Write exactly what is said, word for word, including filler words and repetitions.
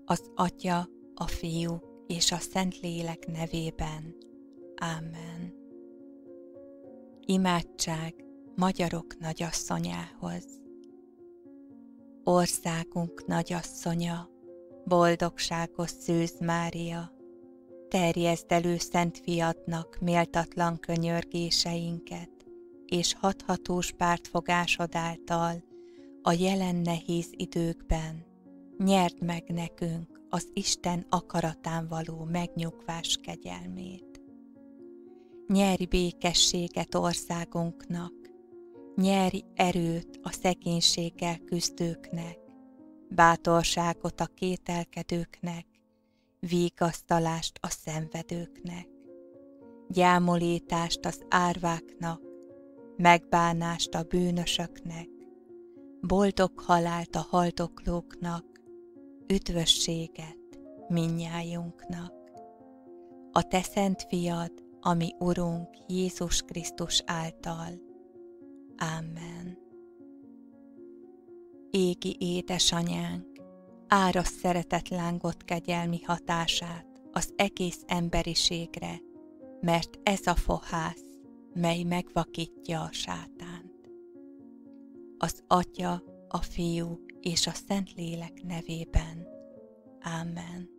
az Atya, a Fiú és a Szentlélek nevében. Ámen. Imádság magyarok nagyasszonyához. Országunk nagyasszonya, boldogságos Szűz Mária, terjeszd elő Szent Fiadnak méltatlan könyörgéseinket, és hathatós pártfogásod által a jelen nehéz időkben nyerd meg nekünk az Isten akaratán való megnyugvás kegyelmét. Nyerj békességet országunknak, nyerj erőt a szegénységgel küzdőknek, bátorságot a kételkedőknek, vigasztalást a szenvedőknek, gyámolítást az árváknak, megbánást a bűnösöknek, boldog halált a haldoklóknak, üdvösséget mindnyájunknak. A te szent fiad, ami Urunk Jézus Krisztus által. Ámen. Égi édesanyánk, árasd szeretetlángot kegyelmi hatását az egész emberiségre, mert ez a fohász, mely megvakítja a sátánt. Az Atya, a Fiú és a Szentlélek nevében. Ámen.